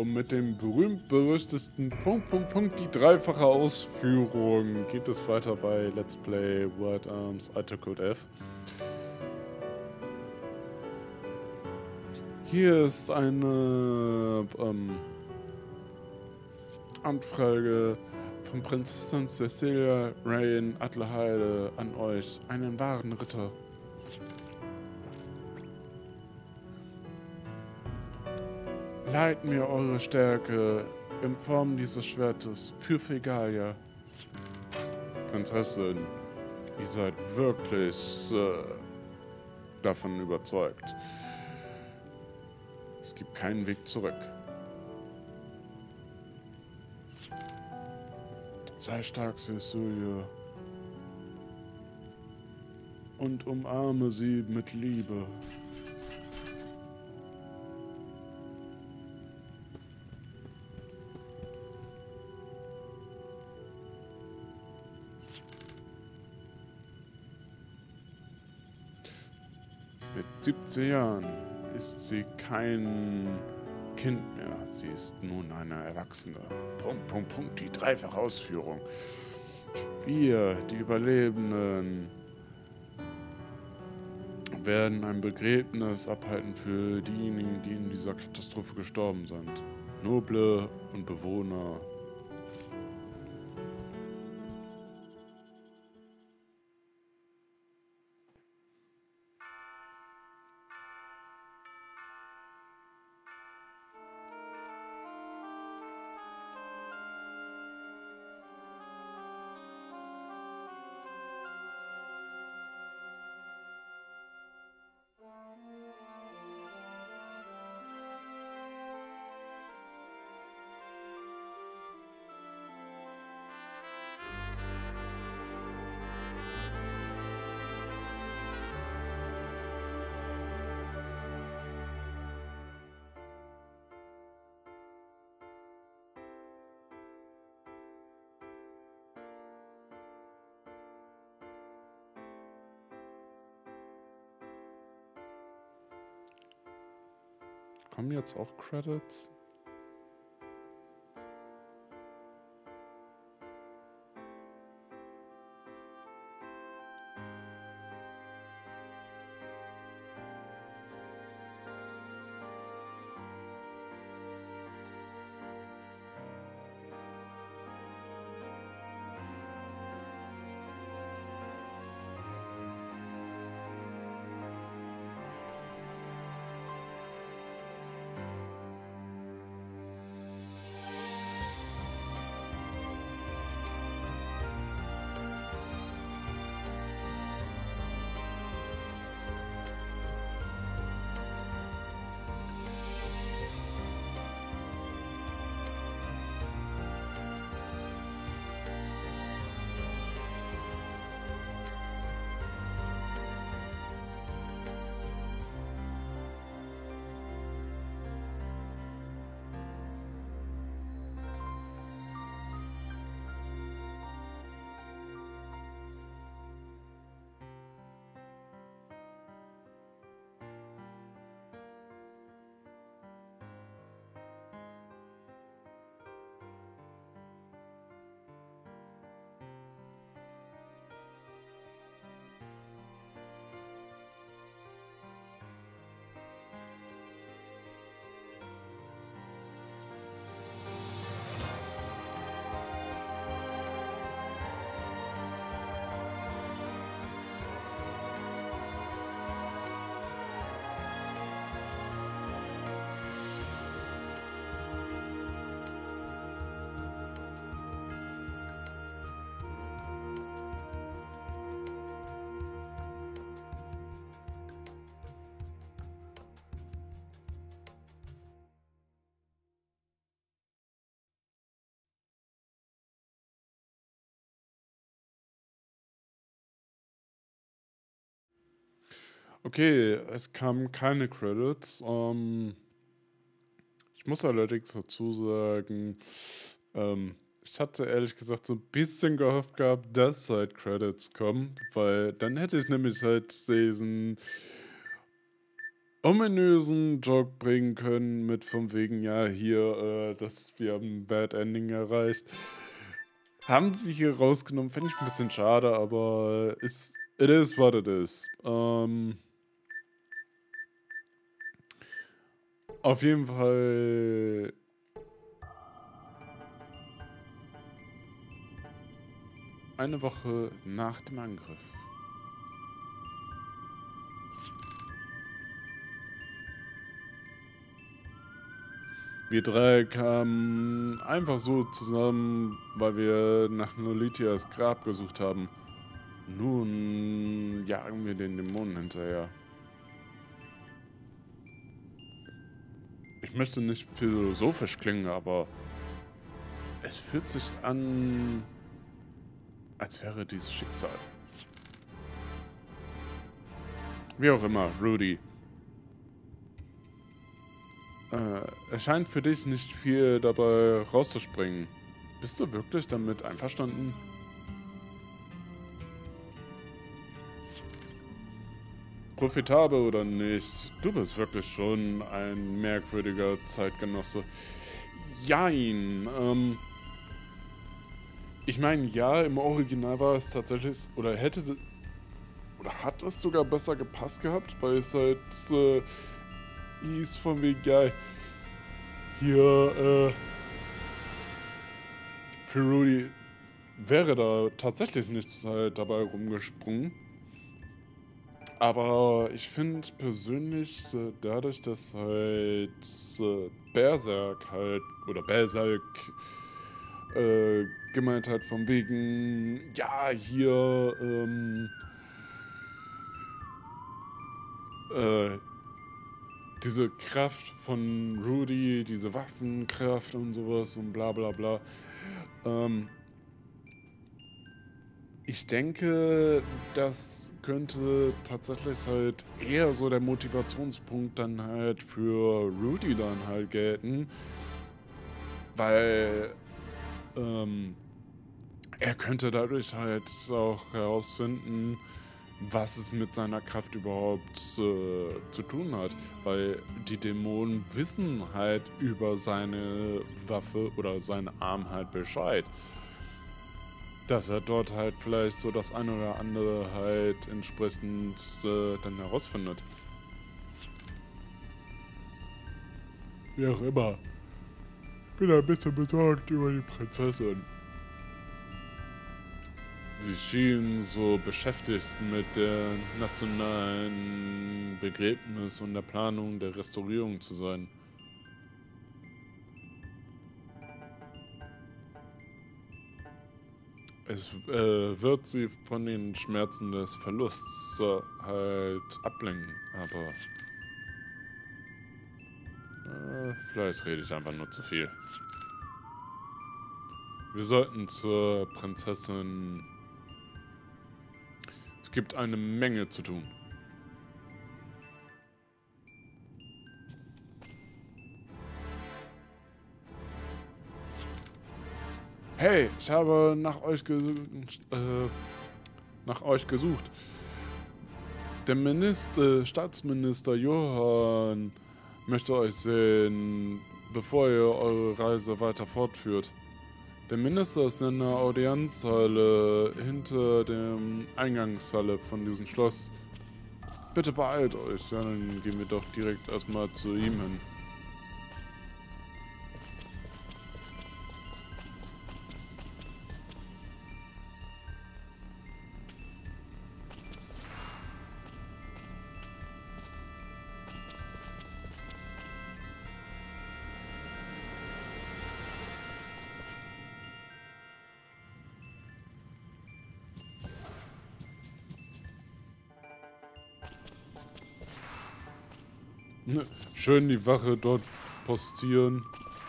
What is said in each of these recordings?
Und mit dem berühmt-berüchtigten die dreifache Ausführung geht es weiter bei Let's Play Wild Arms Alter Code F. Hier ist eine Anfrage von Prinzessin Cecilia Rain Adlerheide an euch, einen wahren Ritter. Leiht mir eure Stärke in Form dieses Schwertes für Fegalia. Prinzessin, ihr seid wirklich davon überzeugt. Es gibt keinen Weg zurück. Sei stark, Cecilia. Und umarme sie mit Liebe. Mit 17 Jahren ist sie kein Kind mehr. Sie ist nun eine Erwachsene. Die dreifache Ausführung. Wir, die Überlebenden, werden ein Begräbnis abhalten für diejenigen, die in dieser Katastrophe gestorben sind. Noble und Bewohner. Kommen jetzt auch Credits? Okay, es kamen keine Credits. Ich muss allerdings dazu sagen, ich hatte ehrlich gesagt so ein bisschen gehofft gehabt, dass halt Credits kommen, weil dann hätte ich nämlich halt diesen ominösen Joke bringen können mit von wegen, ja, hier, wir haben ein Bad Ending erreicht. Haben sie hier rausgenommen, finde ich ein bisschen schade, aber it is what it is. Auf jeden Fall eine Woche nach dem Angriff. Wir drei kamen einfach so zusammen, weil wir nach Nolithias Grab gesucht haben. Nun jagen wir den Dämonen hinterher. Ich möchte nicht philosophisch klingen, aber es fühlt sich an, als wäre dies Schicksal. Wie auch immer, Rudy. Es scheint für dich nicht viel dabei rauszuspringen. Bist du wirklich damit einverstanden? Profitabel oder nicht, du bist wirklich schon ein merkwürdiger Zeitgenosse. Jein, ich meine, ja, im Original war es tatsächlich, oder hat es sogar besser gepasst gehabt, weil es halt, hieß von wegen, ja, hier, für Rudy wäre da tatsächlich nichts halt dabei rumgesprungen. Aber ich finde persönlich, dadurch, dass halt Berserk halt, oder Berserk gemeint hat von wegen, ja, hier, diese Kraft von Rudy, diese Waffenkraft und sowas und bla bla bla. Ich denke, das könnte tatsächlich halt eher so der Motivationspunkt dann halt für Rudy dann halt gelten, weil er könnte dadurch halt auch herausfinden, was es mit seiner Kraft überhaupt zu tun hat, weil die Dämonen wissen halt über seine Waffe oder seinen Arm halt Bescheid. Dass er dort halt vielleicht so das eine oder andere halt entsprechend dann herausfindet. Wie auch immer. Ich bin ein bisschen besorgt über die Prinzessin. Sie schien so beschäftigt mit der nationalen Begräbnis und der Planung der Restaurierung zu sein. Es wird sie von den Schmerzen des Verlusts halt ablenken, aber vielleicht rede ich einfach nur zu viel. Wir sollten zur Prinzessin. Es gibt eine Menge zu tun. Hey, ich habe nach euch gesucht. Der Staatsminister Johann möchte euch sehen, bevor ihr eure Reise weiter fortführt. Der Minister ist in der Audienzhalle hinter der Eingangshalle von diesem Schloss. Bitte beeilt euch, ja, dann gehen wir doch direkt erstmal zu ihm hin. Schön die Wache dort postieren.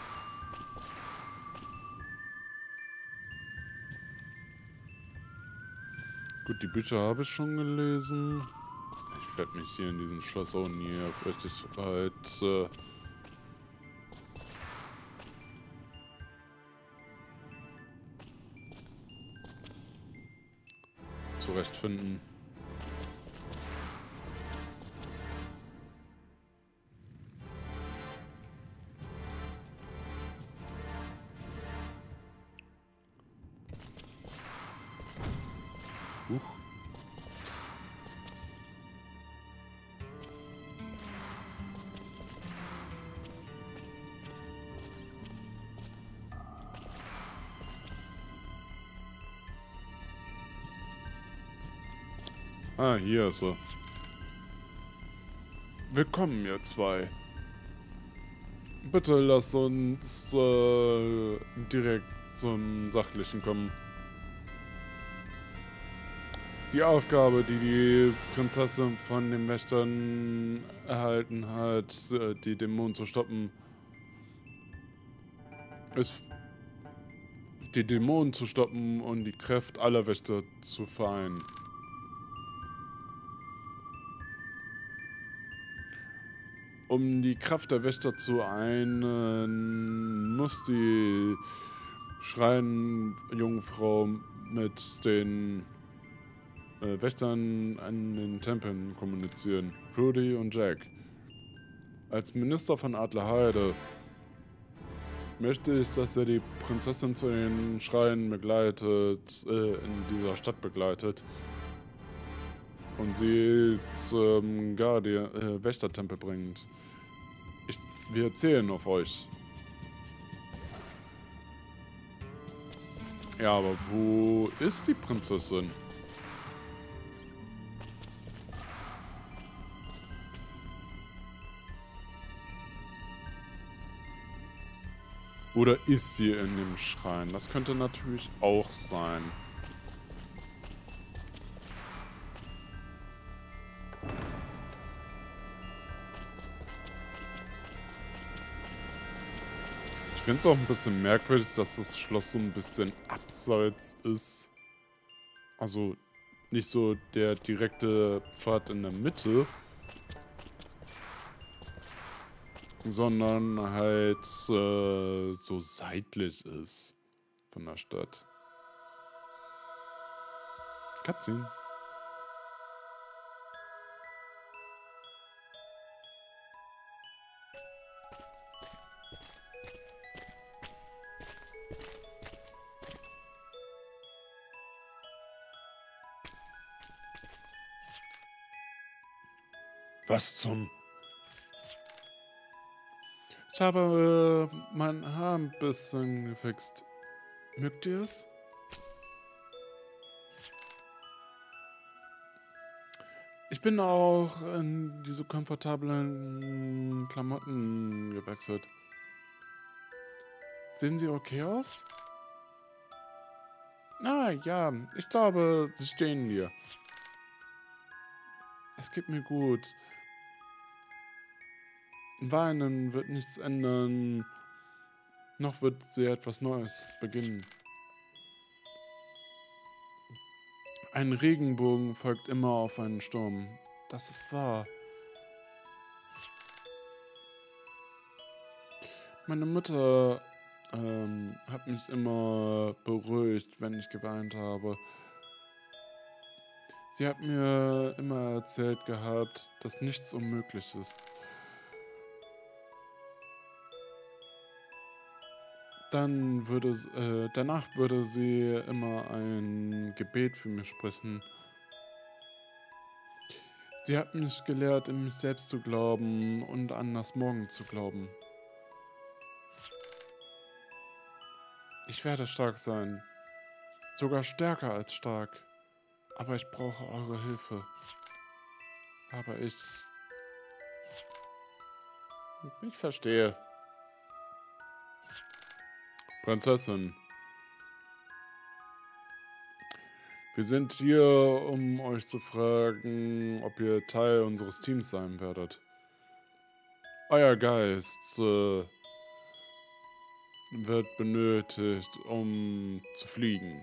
Gut, die Bücher habe ich schon gelesen. Ich werde mich hier in diesem Schloss auch nie richtig halt zurechtfinden. Huch. Ah, hier ist er. Willkommen, ihr zwei. Bitte lasst uns direkt zum Sachlichen kommen. Die Aufgabe, die die Prinzessin von den Wächtern erhalten hat, die Dämonen zu stoppen, ist die Dämonen zu stoppen und die Kräfte aller Wächter zu vereinen. Um die Kraft der Wächter zu einen, muss die Schreinjungfrau mit den Wächtern an den Tempeln kommunizieren. Rudy und Jack. Als Minister von Adlerheide möchte ich, dass er die Prinzessin zu den Schreinen begleitet, in dieser Stadt begleitet. Und sie zum Wächtertempel bringt. Wir zählen auf euch. Ja, aber wo ist die Prinzessin? Oder ist sie in dem Schrein? Das könnte natürlich auch sein. Ich finde es auch ein bisschen merkwürdig, dass das Schloss so ein bisschen abseits ist. Also nicht so der direkte Pfad in der Mitte, sondern halt so seitlich ist von der Stadt. Cutscene. Was zum... Ich habe mein Haar ein bisschen gefixt. Mögt ihr es? Ich bin auch in diese komfortablen Klamotten gewechselt. Sehen sie okay aus? Ah, ja, ich glaube, sie stehen mir. Es geht mir gut. Weinen wird nichts ändern. Noch wird sie etwas Neues beginnen. Ein Regenbogen folgt immer auf einen Sturm. Das ist wahr. Meine Mutter hat mich immer beruhigt, wenn ich geweint habe. Sie hat mir immer erzählt gehabt, dass nichts unmöglich ist. Danach würde sie immer ein Gebet für mich sprechen. Sie hat mich gelehrt, in mich selbst zu glauben und an das Morgen zu glauben. Ich werde stark sein. Sogar stärker als stark. Aber ich brauche eure Hilfe. Aber ich verstehe. Prinzessin. Wir sind hier, um euch zu fragen, ob ihr Teil unseres Teams sein werdet. Euer Geist wird benötigt, um zu fliegen.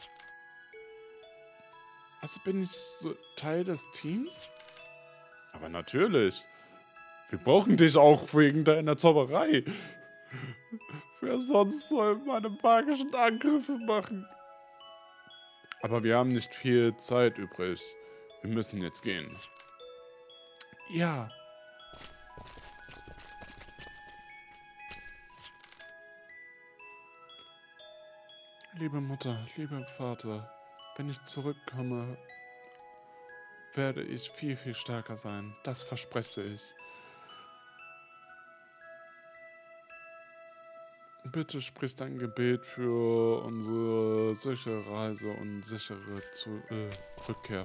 Also bin ich so Teil des Teams? Aber natürlich. Wir brauchen dich auch wegen deiner Zauberei. Wer sonst soll meine magischen Angriffe machen? Aber wir haben nicht viel Zeit übrig. Wir müssen jetzt gehen. Ja. Liebe Mutter, lieber Vater, Wenn ich zurückkomme, werde ich viel, viel stärker sein. Das verspreche ich. Bitte sprich dein Gebet für unsere sichere Reise und sichere Rückkehr.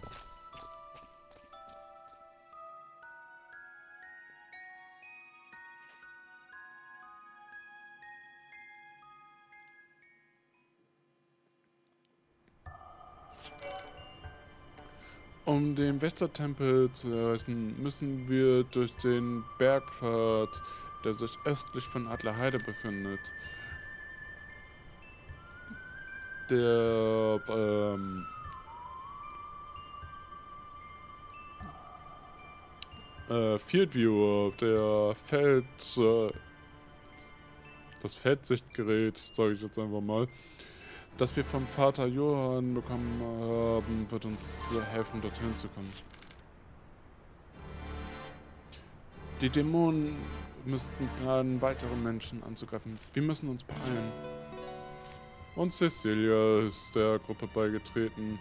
Um den Wächtertempel zu erreichen, müssen wir durch den Bergpfad, der sich östlich von Adlerheide befindet. Der Field Viewer, das Feldsichtgerät, sage ich jetzt einfach mal, das wir vom Vater Johann bekommen haben, wird uns helfen, dorthin zu kommen. Die Dämonen müssten planen, weitere Menschen anzugreifen. Wir müssen uns beeilen. Und Cecilia ist der Gruppe beigetreten.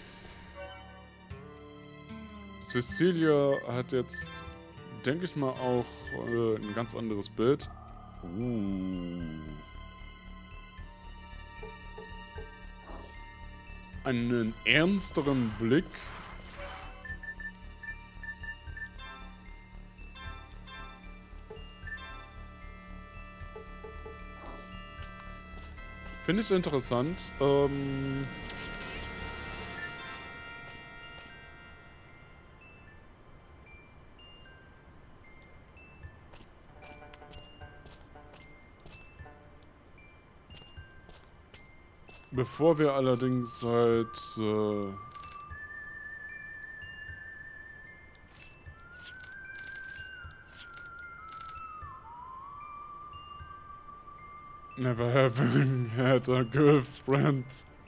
Cecilia hat jetzt, denke ich mal, auch ein ganz anderes Bild. Einen ernsteren Blick. Finde ich interessant. Bevor wir allerdings halt never having had a girlfriend.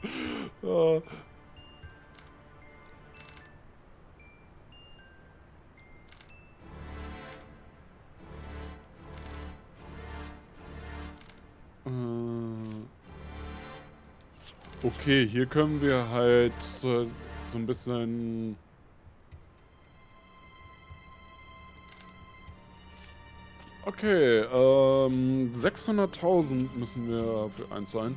Okay, hier können wir halt so ein bisschen... Okay, 600.000 müssen wir für einzahlen.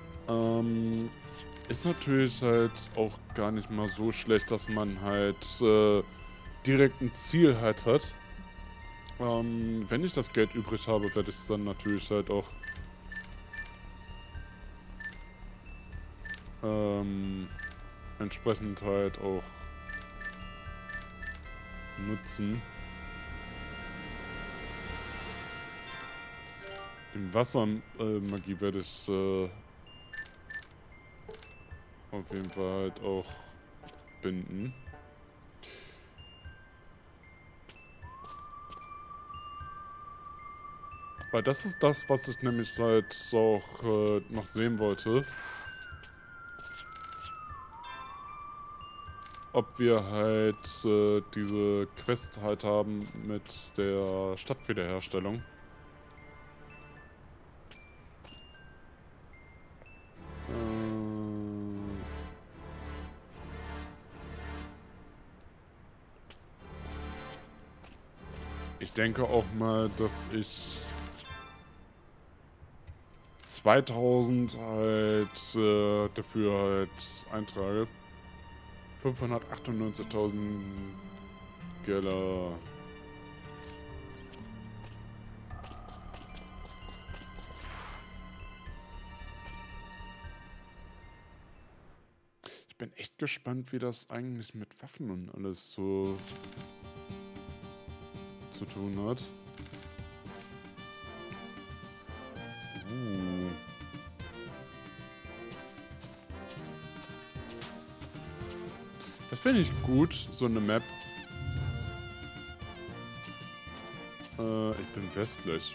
Ist natürlich halt auch gar nicht mal so schlecht, dass man halt direkt ein Ziel halt hat. Wenn ich das Geld übrig habe, werde ich es dann natürlich halt auch entsprechend halt auch nutzen. Im Wassermagie werde ich auf jeden Fall halt auch binden. Weil das ist das, was ich nämlich halt auch noch sehen wollte. Ob wir halt diese Quest halt haben mit der Stadtwiederherstellung. Ich denke auch mal, dass ich 2000 halt dafür halt eintrage. 598.000 Gelder. Ich bin echt gespannt, wie das eigentlich mit Waffen und alles so zu tun hat. Das finde ich gut, so eine Map. Ich bin westlich.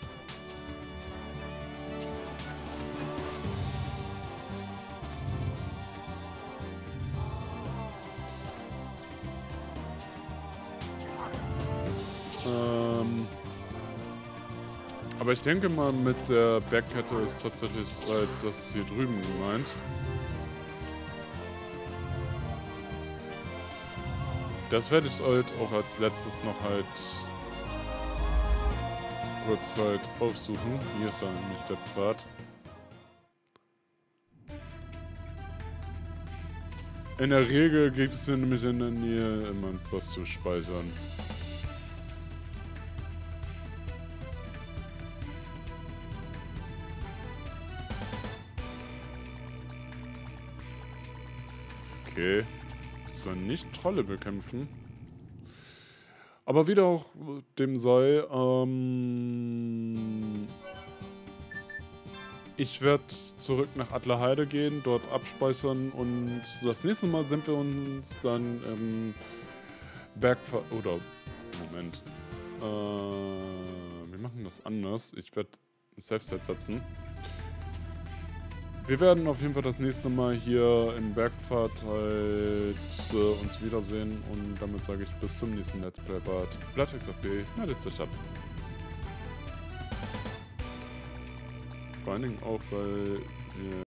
Aber ich denke mal, mit der Bergkette ist tatsächlich das hier drüben gemeint. Das werde ich halt auch als letztes noch halt kurz halt aufsuchen. Hier ist ja nämlich der Pfad. In der Regel gibt es hier nämlich in der Nähe immer was zu speichern. Okay. Ich soll nicht Trolle bekämpfen. Aber wieder auch dem sei, ich werde zurück nach Adlerheide gehen, dort abspeichern und das nächste Mal sind wir uns dann im Bergpfad. Oder, Moment. Wir machen das anders. Ich werde Safe-Set setzen. Wir werden auf jeden Fall das nächste Mal hier im Bergpfad halt uns wiedersehen und damit sage ich bis zum nächsten Let's Play Part. BlattXFB meldet sich ab. Vor allen Dingen auch, weil